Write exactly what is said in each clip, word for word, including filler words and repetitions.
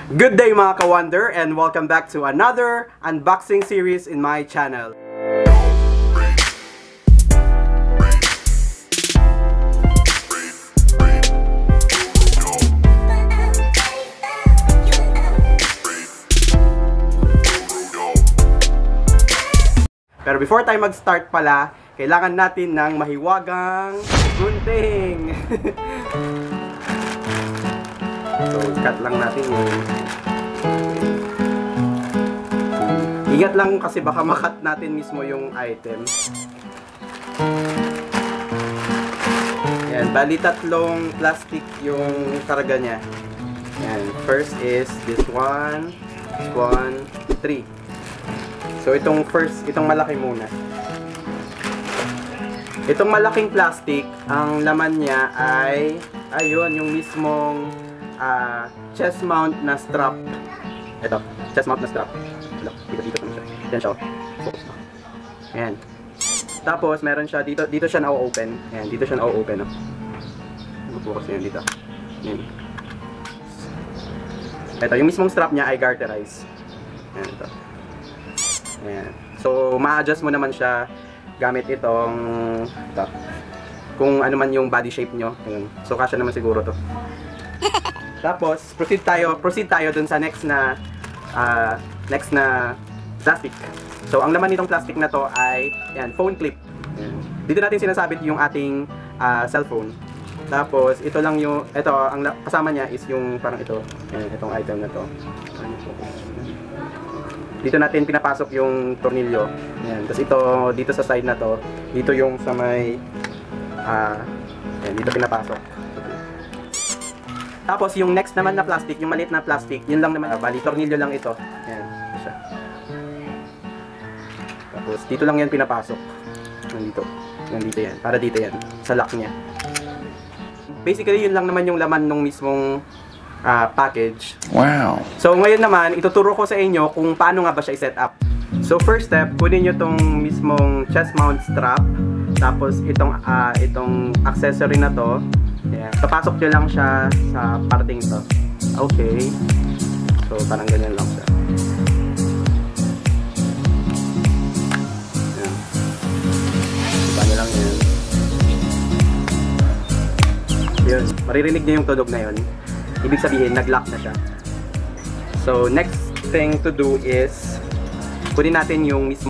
Good day mga ka-wonder, and welcome back to another unboxing series in my channel. Pero before tayo mag-start pala, kailangan natin ng mahiwagang gunting. So, cut lang natin yung... Ingat lang kasi baka makat natin mismo yung item. Yan, bali tatlong plastic yung karga niya. Yan, first is this one, this one, three. So, itong first, itong malaki muna. Itong malaking plastic, ang laman niya ay, ayun, yung mismong uh, chest mount na strap. Ito, chest mount na strap. Dito, dito naman siya. Yan siya. Focus na. Ayan. Tapos, meron siya, dito, dito siya na-open. Ayan, dito siya na-open. No? Focus na yun dito. Ayan. Ito, yung mismong strap niya ay garterize. Ayan, ito. Ayan. So, ma-adjust mo naman siya gamit itong ito. Kung ano man yung body shape nyo. Ayan. So, kasya naman siguro to. Tapos, proceed tayo, proceed tayo dun sa next na uh, next na plastic. So, ang laman nitong plastic na to ay yan, phone clip. Ayan. Dito natin sinasabit yung ating uh, cellphone. Tapos, ito lang yung, ito, ang kasama niya is yung parang ito. Ayan, itong item na to. Dito natin pinapasok yung tornilyo. Ayan. Tapos ito, dito sa side na to, dito yung sa may, uh, ayan, dito pinapasok. Tapos yung next naman na plastic, yung maliit na plastic, yun lang naman, ah, bali, tornilyo lang ito. Ayan, ito siya. Tapos dito lang yan pinapasok. Nandito. Nandito yan. Para dito yan. Sa lock niya. Basically, yun lang naman yung laman ng mismong uh, package. Wow! So ngayon naman, ituturo ko sa inyo kung paano nga ba siya i-set up. So first step, kunin nyo tong mismong chest mount strap. Tapos itong, uh, itong accessory na to. Yeah. Papasok nyo lang siya sa parting to. Okay. So, parang ganyan lang siya. Ayan. Paano lang yan. Yun. Maririnig nyo yung tunog na yun. Ibig sabihin, nag-lock na siya. So, next thing to do is kunin natin yung mismo.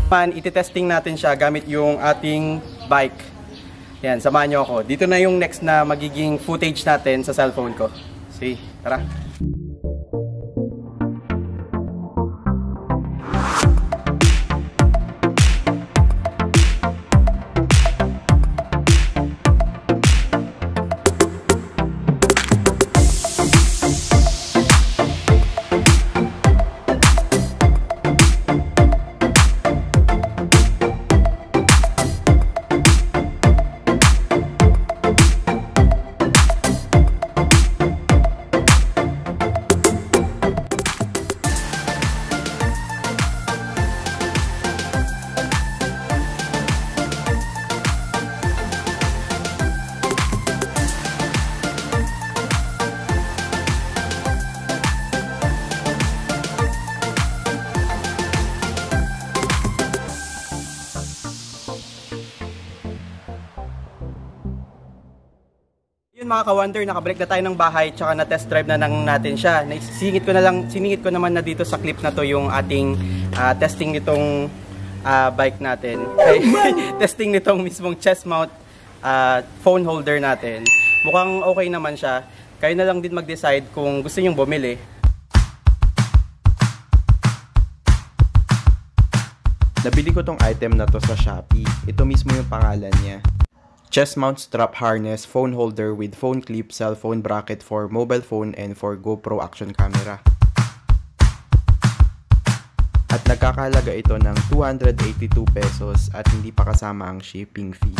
Man, iti-testing natin siya gamit yung ating bike. Yan, samahan nyo ako. Dito na yung next na magiging footage natin sa cellphone ko. See, tara. Yun mga ka-wonder, nakabalik na tayo ng bahay tsaka na test drive na nang natin siya. Singit ko na lang, siningit ko naman na dito sa clip na to yung ating uh, testing nitong uh, bike natin. Testing nitong mismong chest mount uh, phone holder natin. Mukhang okay naman siya. Kayo na lang din mag-decide kung gusto niyo bumili. Nabili ko tong item na to sa Shopee. Ito mismo yung pangalan niya. Chest mount strap harness, phone holder with phone clip, cellphone bracket for mobile phone and for GoPro action camera. At nagkakahalaga ito ng two hundred eighty-two pesos at hindi pa kasama ang shipping fee.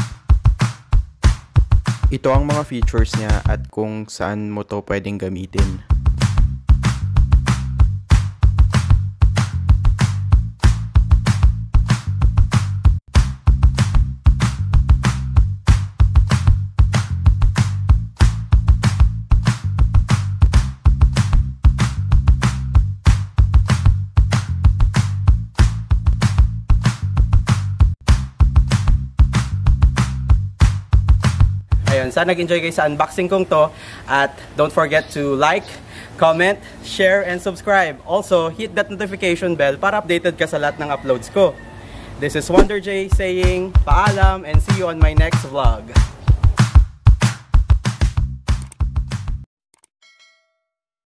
Ito ang mga features niya at kung saan mo to pwedeng gamitin. Ayun, sana nag-enjoy kayo sa unboxing kong to at don't forget to like, comment, share, and subscribe. Also, hit that notification bell para updated ka sa lahat ng uploads ko. This is Wonder J saying paalam and see you on my next vlog.